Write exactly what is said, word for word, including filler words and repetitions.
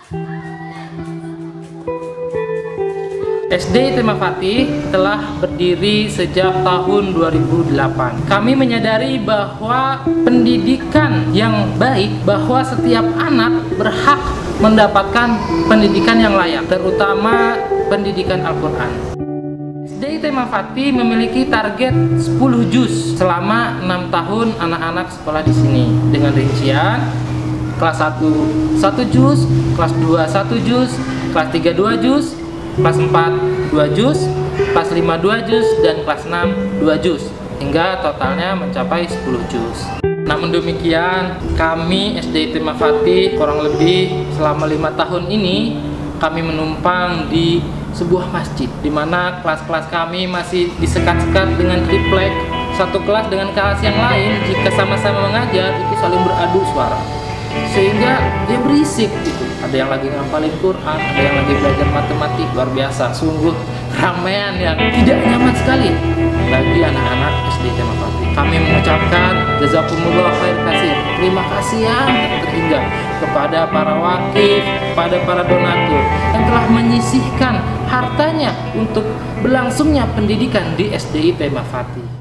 S D I T Fatih telah berdiri sejak tahun dua ribu delapan. Kami menyadari bahwa pendidikan yang baik, bahwa setiap anak berhak mendapatkan pendidikan yang layak, terutama pendidikan Al-Quran. S D I T Fatih memiliki target sepuluh juz selama enam tahun anak-anak sekolah di sini, dengan rincian kelas satu satu juz, kelas dua satu juz, kelas tiga dua juz, kelas empat dua juz, kelas lima dua juz, dan kelas enam dua juz, hingga totalnya mencapai sepuluh juz. Namun demikian, kami S D I T Fatih kurang lebih selama lima tahun ini kami menumpang di sebuah masjid, di mana kelas-kelas kami masih disekat-sekat dengan triplek. Satu kelas dengan kelas yang lain, jika sama-sama mengajar itu saling beradu suara, sehingga dia berisik gitu. Ada yang lagi ngapalin Quran, ada yang lagi belajar matematik. Luar biasa, sungguh ramean yang tidak nyaman sekali bagi anak-anak S D I T Fatih. Kami mengucapkan jazakumullah khair kasir, terima kasih yang tak terhingga kepada para wakif, kepada para donatur yang telah menyisihkan hartanya untuk berlangsungnya pendidikan di S D I T Fatih.